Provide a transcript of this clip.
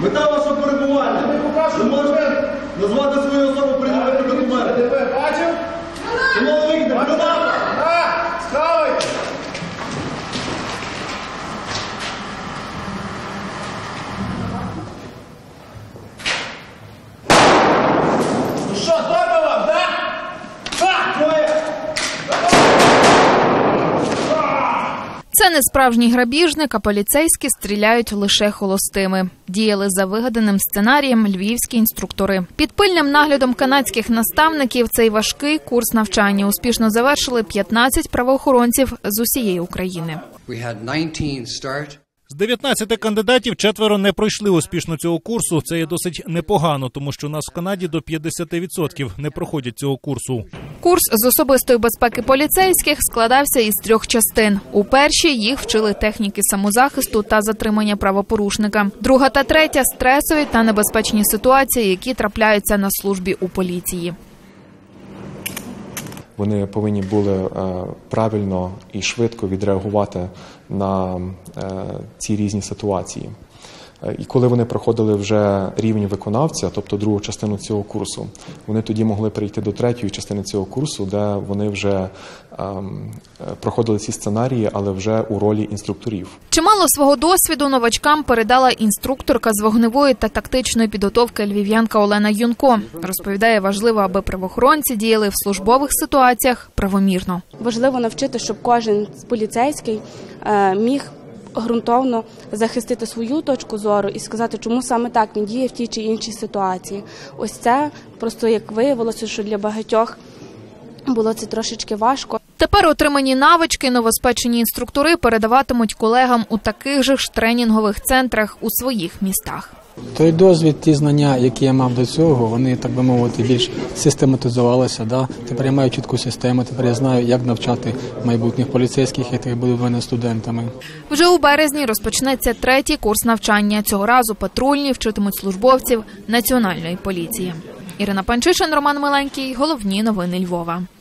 Мета вашого перебування. Ви можете назвати свою особу, приділити документи. Бачив? Шановний вікне, граната! Схавайте! Ну що, добре вам, да? Це не справжній грабіжник, а поліцейські стріляють лише холостими. Діяли за вигаданим сценарієм львівські інструктори. Під пильним наглядом канадських наставників цей важкий курс навчання успішно завершили 15 правоохоронців з усієї України. З 19 кандидатів 4 не пройшли успішно цього курсу. Це є досить непогано, тому що у нас в Канаді до 50% не проходять цього курсу. Курс з особистої безпеки поліцейських складався із 3 частин. У першій їх вчили техніки самозахисту та затримання правопорушника. Друга та третя – стресові та небезпечні ситуації, які трапляються на службі у поліції. Вони повинні були правильно і швидко відреагувати на ці різні ситуації. І коли вони проходили вже рівень виконавця, тобто другу частину цього курсу, вони тоді могли перейти до третьої частини цього курсу, де вони вже проходили ці сценарії, але вже у ролі інструкторів. Чимало свого досвіду новачкам передала інструкторка з вогневої та тактичної підготовки львів'янка Олена Юнко. Розповідає, важливо, аби правоохоронці діяли в службових ситуаціях правомірно. Важливо навчити, щоб кожен поліцейський міг ґрунтовно захистити свою точку зору і сказати, чому саме так він діє в тій чи іншій ситуації. Ось це просто, як виявилося, що для багатьох було це трошечки важко. Тепер отримані навички новоспечені інструктори передаватимуть колегам у таких же ж тренінгових центрах у своїх містах. Той досвід, ті знання, які я мав до цього, вони, так би мовити, більш систематизувалися. Да? Тепер я маю чітку систему, тепер я знаю, як навчати майбутніх поліцейських, які будуть в мене студентами. Вже у березні розпочнеться 3-й курс навчання. Цього разу патрульні вчитимуть службовців Національної поліції. Ірина Панчишин, Роман Миленький. Головні новини Львова.